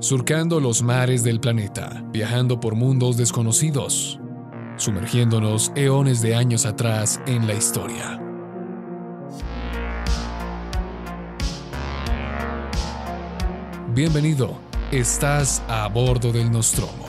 surcando los mares del planeta, viajando por mundos desconocidos, sumergiéndonos eones de años atrás en la historia. Bienvenido, estás a bordo del Nostromo.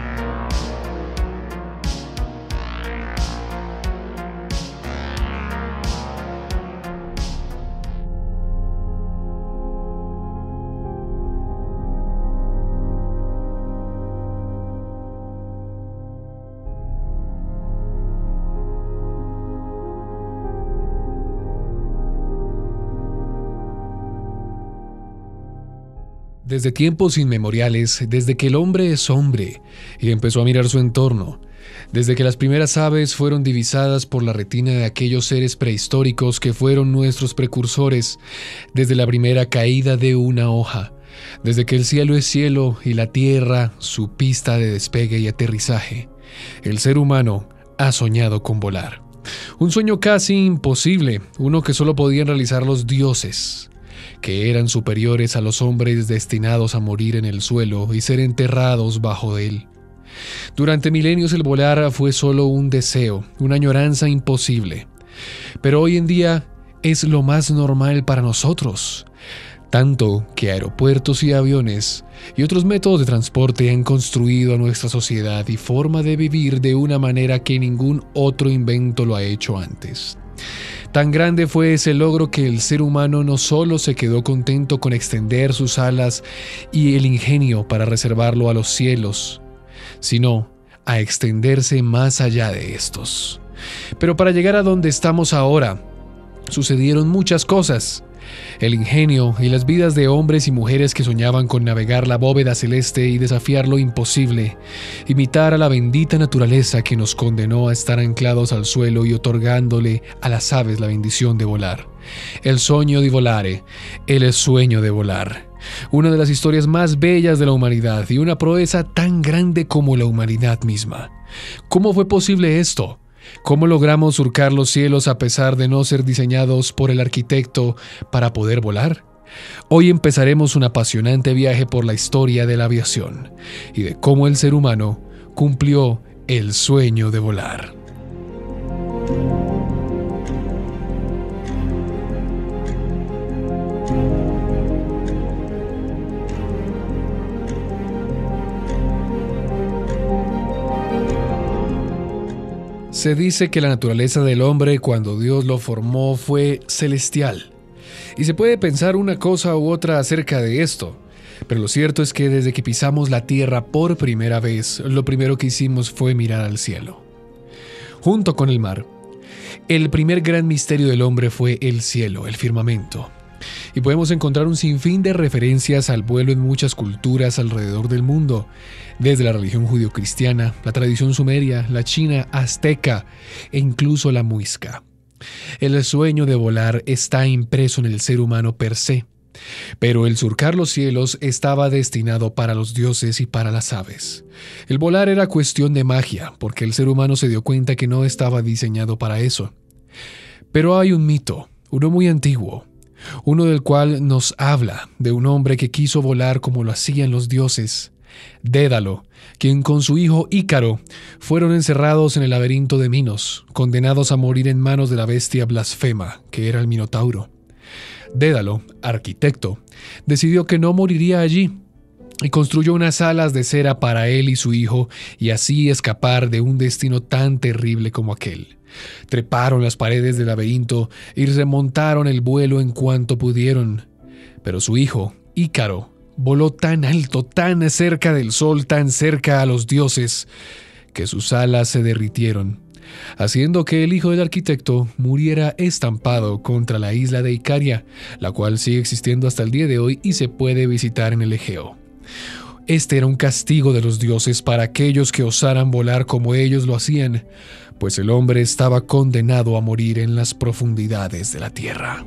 Desde tiempos inmemoriales, desde que el hombre es hombre y empezó a mirar su entorno, desde que las primeras aves fueron divisadas por la retina de aquellos seres prehistóricos que fueron nuestros precursores, desde la primera caída de una hoja, desde que el cielo es cielo y la tierra su pista de despegue y aterrizaje, el ser humano ha soñado con volar. Un sueño casi imposible, uno que solo podían realizar los dioses, que eran superiores a los hombres destinados a morir en el suelo y ser enterrados bajo él. Durante milenios el volar fue solo un deseo, una añoranza imposible. Pero hoy en día es lo más normal para nosotros, tanto que aeropuertos y aviones y otros métodos de transporte han construido a nuestra sociedad y forma de vivir de una manera que ningún otro invento lo ha hecho antes. Tan grande fue ese logro que el ser humano no solo se quedó contento con extender sus alas y el ingenio para reservarlo a los cielos, sino a extenderse más allá de estos. Pero para llegar a donde estamos ahora, sucedieron muchas cosas. El ingenio y las vidas de hombres y mujeres que soñaban con navegar la bóveda celeste y desafiar lo imposible, imitar a la bendita naturaleza que nos condenó a estar anclados al suelo y otorgándole a las aves la bendición de volar. El sogno di volare, el sueño de volar. Una de las historias más bellas de la humanidad y una proeza tan grande como la humanidad misma. ¿Cómo fue posible esto? ¿Cómo logramos surcar los cielos a pesar de no ser diseñados por el arquitecto para poder volar? Hoy empezaremos un apasionante viaje por la historia de la aviación y de cómo el ser humano cumplió el sueño de volar. Se dice que la naturaleza del hombre cuando Dios lo formó fue celestial. Y se puede pensar una cosa u otra acerca de esto. Pero lo cierto es que desde que pisamos la tierra por primera vez, lo primero que hicimos fue mirar al cielo. Junto con el mar, el primer gran misterio del hombre fue el cielo, el firmamento. Y podemos encontrar un sinfín de referencias al vuelo en muchas culturas alrededor del mundo, desde la religión judio-cristiana, la tradición sumeria, la china, azteca e incluso la muisca. El sueño de volar está impreso en el ser humano per se, pero el surcar los cielos estaba destinado para los dioses y para las aves. El volar era cuestión de magia, porque el ser humano se dio cuenta que no estaba diseñado para eso. Pero hay un mito, uno muy antiguo, uno del cual nos habla de un hombre que quiso volar como lo hacían los dioses, Dédalo, quien con su hijo Ícaro fueron encerrados en el laberinto de Minos, condenados a morir en manos de la bestia blasfema, que era el Minotauro. Dédalo, arquitecto, decidió que no moriría allí y construyó unas alas de cera para él y su hijo y así escapar de un destino tan terrible como aquel. Treparon las paredes del laberinto y remontaron el vuelo en cuanto pudieron. Pero su hijo, Ícaro, voló tan alto, tan cerca del sol, tan cerca a los dioses, que sus alas se derritieron, haciendo que el hijo del arquitecto muriera estampado contra la isla de Icaria, la cual sigue existiendo hasta el día de hoy y se puede visitar en el Egeo. Este era un castigo de los dioses para aquellos que osaran volar como ellos lo hacían, pues el hombre estaba condenado a morir en las profundidades de la tierra.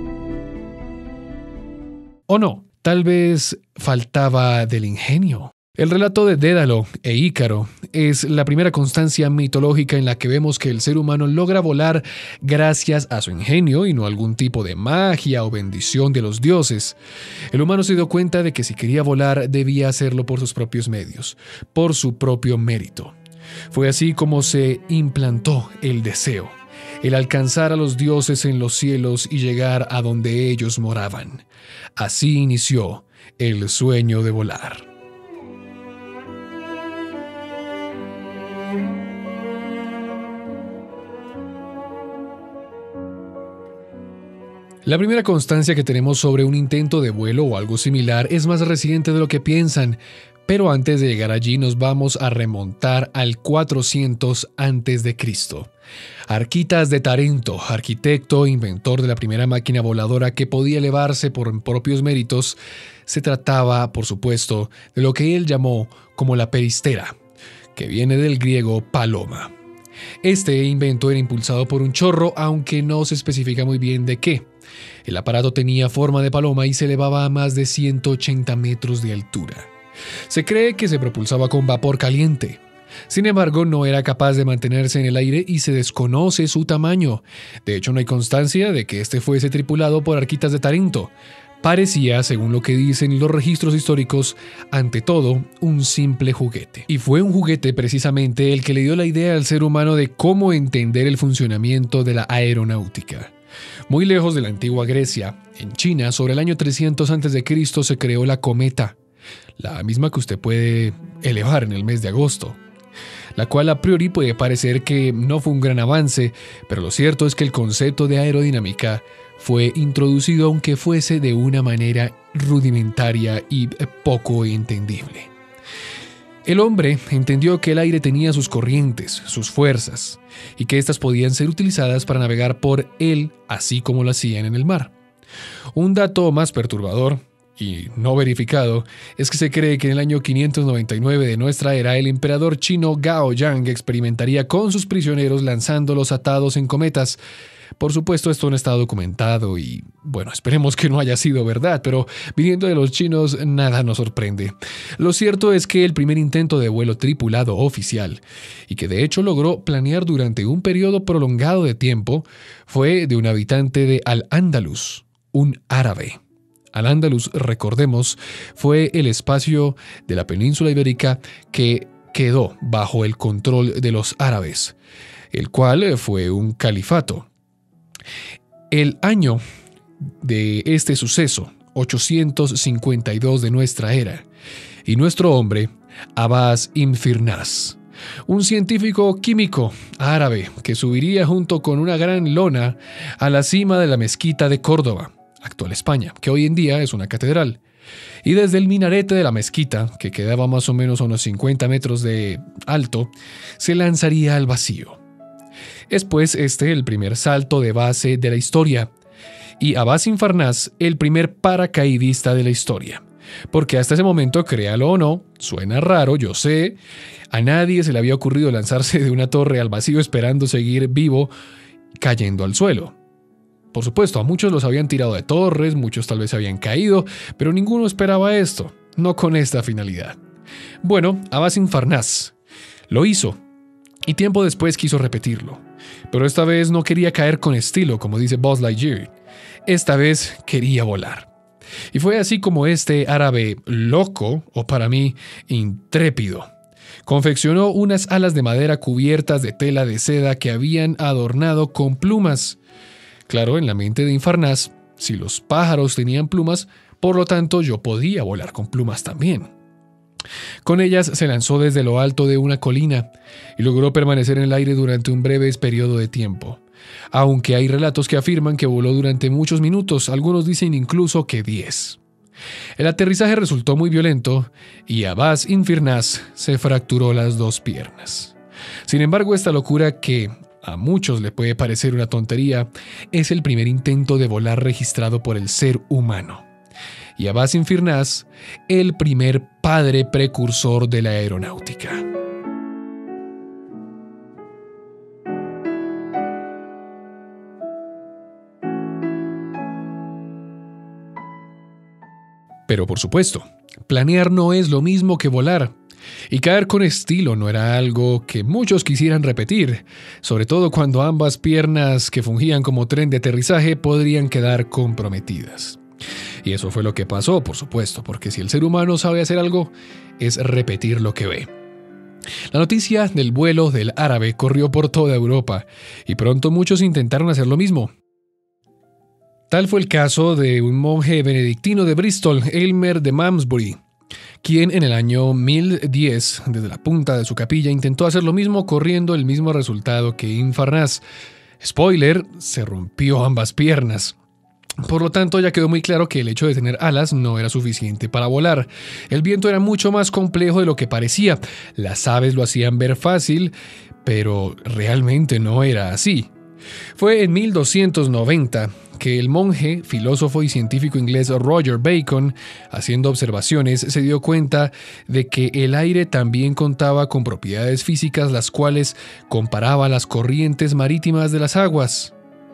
¿O no? Tal vez faltaba del ingenio. El relato de Dédalo e Ícaro es la primera constancia mitológica en la que vemos que el ser humano logra volar gracias a su ingenio y no a algún tipo de magia o bendición de los dioses. El humano se dio cuenta de que si quería volar debía hacerlo por sus propios medios, por su propio mérito. Fue así como se implantó el deseo, el alcanzar a los dioses en los cielos y llegar a donde ellos moraban. Así inició el sueño de volar. La primera constancia que tenemos sobre un intento de vuelo o algo similar es más reciente de lo que piensan, pero antes de llegar allí nos vamos a remontar al 400 a.C. Arquitas de Tarento, arquitecto e inventor de la primera máquina voladora que podía elevarse por propios méritos, se trataba, por supuesto, de lo que él llamó como la peristera, que viene del griego paloma. Este invento era impulsado por un chorro, aunque no se especifica muy bien de qué. El aparato tenía forma de paloma y se elevaba a más de 180 metros de altura. Se cree que se propulsaba con vapor caliente. Sin embargo, no era capaz de mantenerse en el aire y se desconoce su tamaño. De hecho, no hay constancia de que este fuese tripulado por arquitas de Tarento. Parecía, según lo que dicen los registros históricos, ante todo, un simple juguete. Y fue un juguete precisamente el que le dio la idea al ser humano de cómo entender el funcionamiento de la aeronáutica. Muy lejos de la antigua Grecia, en China, sobre el año 300 a.C. se creó la cometa, la misma que usted puede elevar en el mes de agosto, la cual a priori puede parecer que no fue un gran avance, pero lo cierto es que el concepto de aerodinámica fue introducido aunque fuese de una manera rudimentaria y poco entendible. El hombre entendió que el aire tenía sus corrientes, sus fuerzas, y que éstas podían ser utilizadas para navegar por él, así como lo hacían en el mar. Un dato más perturbador, y no verificado, es que se cree que en el año 599 de nuestra era el emperador chino Gao Yang experimentaría con sus prisioneros lanzándolos atados en cometas. Por supuesto, esto no está documentado y, bueno, esperemos que no haya sido verdad, pero viniendo de los chinos, nada nos sorprende. Lo cierto es que el primer intento de vuelo tripulado oficial, y que de hecho logró planear durante un periodo prolongado de tiempo, fue de un habitante de Al-Ándalus, un árabe. Al-Ándalus, recordemos, fue el espacio de la península ibérica que quedó bajo el control de los árabes, el cual fue un califato. El año de este suceso, 852 de nuestra era, y nuestro hombre, Abbas ibn Firnas, un científico químico árabe que subiría junto con una gran lona a la cima de la mezquita de Córdoba, actual España, que hoy en día es una catedral, y desde el minarete de la mezquita, que quedaba más o menos a unos 50 metros de alto, se lanzaría al vacío. Es pues este el primer salto de base de la historia, y Abbas ibn Firnas el primer paracaidista de la historia. Porque hasta ese momento, créalo o no, suena raro, yo sé, a nadie se le había ocurrido lanzarse de una torre al vacío esperando seguir vivo cayendo al suelo. Por supuesto, a muchos los habían tirado de torres, muchos tal vez habían caído, pero ninguno esperaba esto, no con esta finalidad. Bueno, Abbas ibn Firnas lo hizo, y tiempo después quiso repetirlo. Pero esta vez no quería caer con estilo, como dice Buzz Lightyear. Esta vez quería volar. Y fue así como este árabe loco, o para mí, intrépido, confeccionó unas alas de madera cubiertas de tela de seda que habían adornado con plumas. Claro, en la mente de ibn Firnas, si los pájaros tenían plumas, por lo tanto yo podía volar con plumas también. Con ellas se lanzó desde lo alto de una colina y logró permanecer en el aire durante un breve periodo de tiempo. Aunque hay relatos que afirman que voló durante muchos minutos, algunos dicen incluso que 10. El aterrizaje resultó muy violento y Abbas ibn Firnas se fracturó las 2 piernas. Sin embargo, esta locura que a muchos le puede parecer una tontería, es el primer intento de volar registrado por el ser humano. Y Abbas ibn Firnas, el primer padre precursor de la aeronáutica. Pero por supuesto, Planear no es lo mismo que volar. Y caer con estilo no era algo que muchos quisieran repetir, sobre todo cuando ambas piernas que fungían como tren de aterrizaje podrían quedar comprometidas. Y eso fue lo que pasó, por supuesto, porque si el ser humano sabe hacer algo, es repetir lo que ve. La noticia del vuelo del árabe corrió por toda Europa, y pronto muchos intentaron hacer lo mismo. Tal fue el caso de un monje benedictino de Bristol, Aylmer de Malmesbury, quien en el año 1010, desde la punta de su capilla, intentó hacer lo mismo corriendo el mismo resultado que Infarnás. Spoiler, se rompió ambas piernas. Por lo tanto, ya quedó muy claro que el hecho de tener alas no era suficiente para volar. El viento era mucho más complejo de lo que parecía. Las aves lo hacían ver fácil, pero realmente no era así. Fue en 1290 que el monje, filósofo y científico inglés Roger Bacon, haciendo observaciones, se dio cuenta de que el aire también contaba con propiedades físicas las cuales comparaba las corrientes marítimas de las aguas,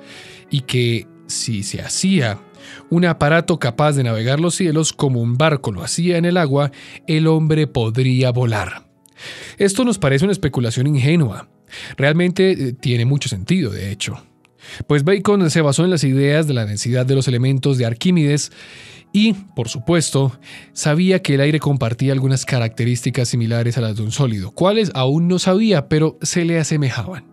y que si se hacía un aparato capaz de navegar los cielos como un barco lo hacía en el agua, el hombre podría volar. Esto nos parece una especulación ingenua. Realmente tiene mucho sentido, de hecho. Pues Bacon se basó en las ideas de la densidad de los elementos de Arquímedes y, por supuesto, sabía que el aire compartía algunas características similares a las de un sólido, cuales aún no sabía, pero se le asemejaban.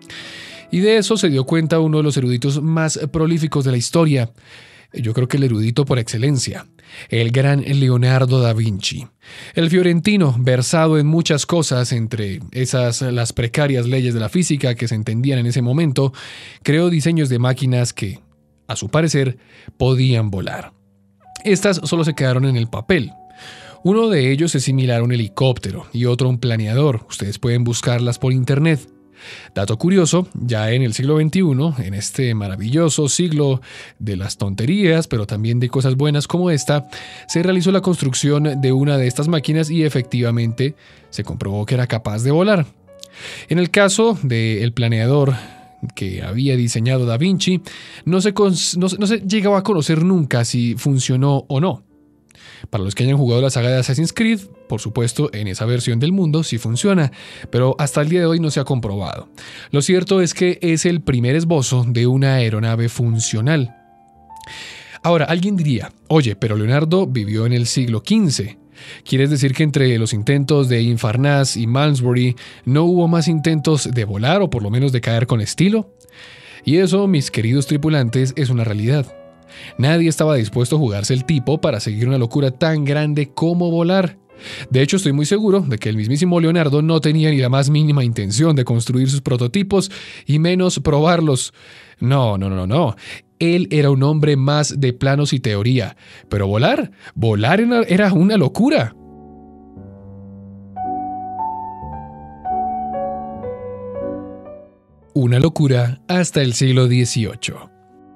Y de eso se dio cuenta uno de los eruditos más prolíficos de la historia. Yo creo que el erudito por excelencia, el gran Leonardo da Vinci. El fiorentino, versado en muchas cosas, entre esas las precarias leyes de la física que se entendían en ese momento, creó diseños de máquinas que, a su parecer, podían volar. Estas solo se quedaron en el papel. Uno de ellos es similar a un helicóptero y otro a un planeador. Ustedes pueden buscarlas por internet. Dato curioso, ya en el siglo XXI, en este maravilloso siglo de las tonterías, pero también de cosas buenas como esta, se realizó la construcción de una de estas máquinas y efectivamente se comprobó que era capaz de volar. En el caso del planeador que había diseñado Da Vinci, no se llegaba a conocer nunca si funcionó o no. Para los que hayan jugado la saga de Assassin's Creed, por supuesto, en esa versión del mundo sí funciona, pero hasta el día de hoy no se ha comprobado. Lo cierto es que es el primer esbozo de una aeronave funcional. Ahora, alguien diría, oye, pero Leonardo vivió en el siglo XV. ¿Quieres decir que entre los intentos de Infarnás y Malmesbury no hubo más intentos de volar o por lo menos de caer con estilo? Y eso, mis queridos tripulantes, es una realidad. Nadie estaba dispuesto a jugarse el tipo para seguir una locura tan grande como volar. De hecho, estoy muy seguro de que el mismísimo Leonardo no tenía ni la más mínima intención de construir sus prototipos y menos probarlos. No. Él era un hombre más de planos y teoría. Pero volar era una locura. Una locura hasta el siglo XVIII.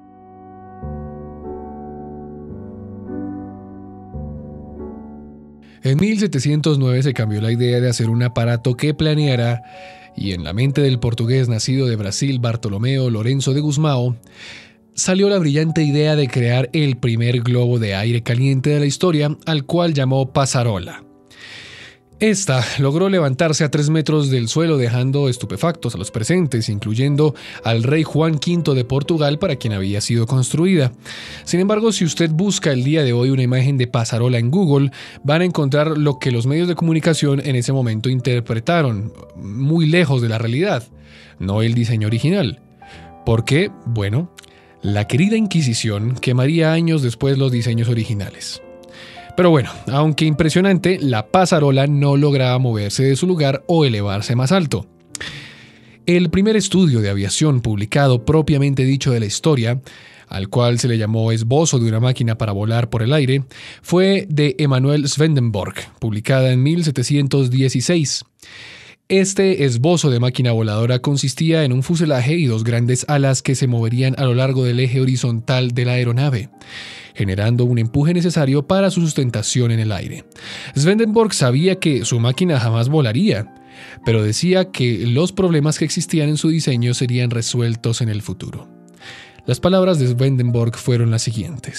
En 1709 se cambió la idea de hacer un aparato que planeara, y en la mente del portugués nacido de Brasil Bartolomeo Lourenço de Gusmão, salió la brillante idea de crear el primer globo de aire caliente de la historia, al cual llamó Passarola. Esta logró levantarse a 3 metros del suelo dejando estupefactos a los presentes, incluyendo al rey Juan V de Portugal para quien había sido construida. Sin embargo, si usted busca el día de hoy una imagen de Passarola en Google, van a encontrar lo que los medios de comunicación en ese momento interpretaron, muy lejos de la realidad, no el diseño original. ¿Por qué? Bueno, la querida Inquisición quemaría años después los diseños originales. Pero bueno, aunque impresionante, la Passarola no lograba moverse de su lugar o elevarse más alto. El primer estudio de aviación publicado propiamente dicho de la historia, al cual se le llamó Esbozo de una máquina para volar por el aire, fue de Emanuel Swedenborg, publicada en 1716. Este esbozo de máquina voladora consistía en un fuselaje y 2 grandes alas que se moverían a lo largo del eje horizontal de la aeronave, generando un empuje necesario para su sustentación en el aire. Swedenborg sabía que su máquina jamás volaría, pero decía que los problemas que existían en su diseño serían resueltos en el futuro. Las palabras de Swedenborg fueron las siguientes: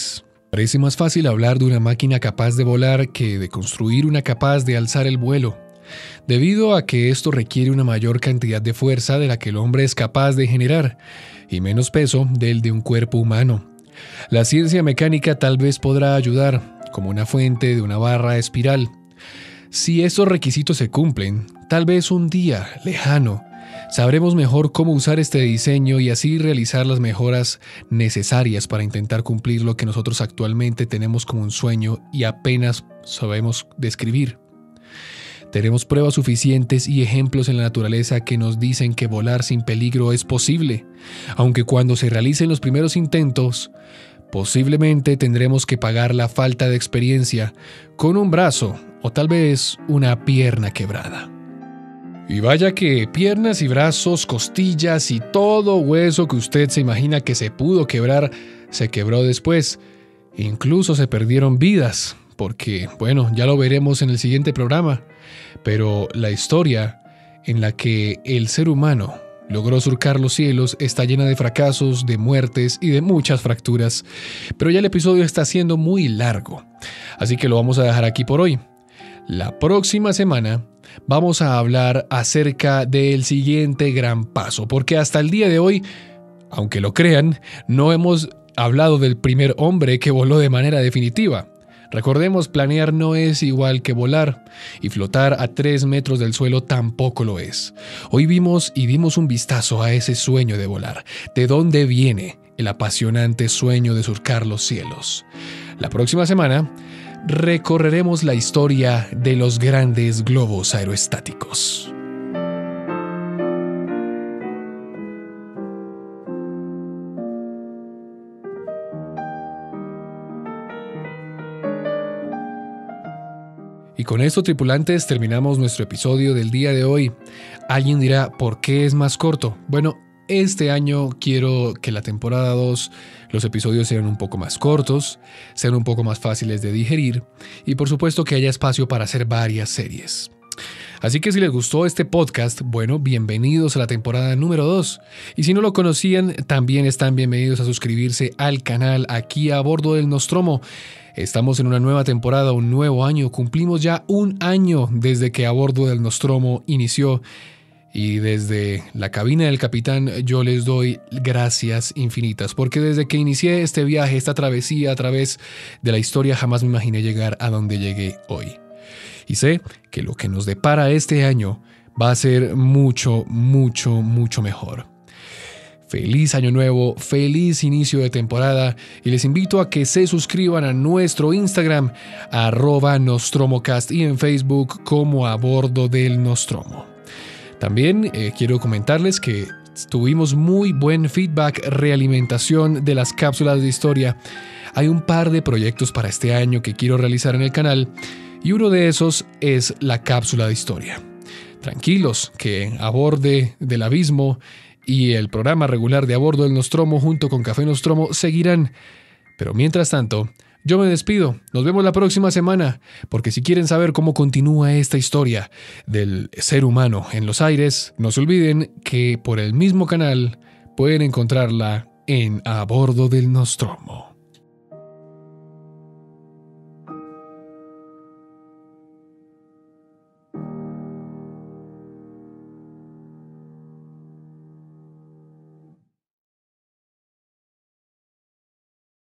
Parece más fácil hablar de una máquina capaz de volar que de construir una capaz de alzar el vuelo, debido a que esto requiere una mayor cantidad de fuerza de la que el hombre es capaz de generar, y menos peso del de un cuerpo humano. La ciencia mecánica tal vez podrá ayudar, como una fuente de una barra espiral. Si estos requisitos se cumplen, tal vez un día lejano, sabremos mejor cómo usar este diseño y así realizar las mejoras necesarias para intentar cumplir lo que nosotros actualmente tenemos como un sueño y apenas sabemos describir. Tenemos pruebas suficientes y ejemplos en la naturaleza que nos dicen que volar sin peligro es posible, aunque cuando se realicen los primeros intentos, posiblemente tendremos que pagar la falta de experiencia con un brazo o tal vez una pierna quebrada. Y vaya que piernas y brazos, costillas y todo hueso que usted se imagina que se pudo quebrar, se quebró después. Incluso se perdieron vidas, porque, bueno, ya lo veremos en el siguiente programa. Pero la historia en la que el ser humano logró surcar los cielos está llena de fracasos, de muertes y de muchas fracturas. Pero ya el episodio está siendo muy largo, así que lo vamos a dejar aquí por hoy. La próxima semana vamos a hablar acerca del siguiente gran paso, porque hasta el día de hoy, aunque lo crean, no hemos hablado del primer hombre que voló de manera definitiva. Recordemos, planear no es igual que volar, y flotar a 3 metros del suelo tampoco lo es. Hoy vimos y dimos un vistazo a ese sueño de volar, de dónde viene el apasionante sueño de surcar los cielos. La próxima semana recorreremos la historia de los grandes globos aerostáticos. Y con esto, tripulantes, terminamos nuestro episodio del día de hoy. Alguien dirá, ¿por qué es más corto? Bueno, este año quiero que la temporada 2, los episodios sean un poco más cortos, sean un poco más fáciles de digerir y por supuesto que haya espacio para hacer varias series. Así que si les gustó este podcast, bueno, bienvenidos a la temporada número 2. Y si no lo conocían, también están bienvenidos a suscribirse al canal aquí a bordo del Nostromo. Estamos en una nueva temporada, un nuevo año. Cumplimos ya un año desde que a bordo del Nostromo inició. Y desde la cabina del capitán yo les doy gracias infinitas, porque desde que inicié este viaje, esta travesía a través de la historia, jamás me imaginé llegar a donde llegué hoy. Y sé que lo que nos depara este año va a ser mucho, mucho, mucho mejor. Feliz año nuevo, feliz inicio de temporada y les invito a que se suscriban a nuestro Instagram @NostromoCast y en Facebook como A Bordo del Nostromo. También quiero comentarles que tuvimos muy buen feedback, realimentación de las cápsulas de historia. Hay un par de proyectos para este año que quiero realizar en el canal y uno de esos es la cápsula de historia. Tranquilos, que A Bordo del Abismo y el programa regular de A Bordo del Nostromo junto con Café Nostromo seguirán. Pero mientras tanto, yo me despido. Nos vemos la próxima semana, porque si quieren saber cómo continúa esta historia del ser humano en los aires, no se olviden que por el mismo canal pueden encontrarla en A Bordo del Nostromo.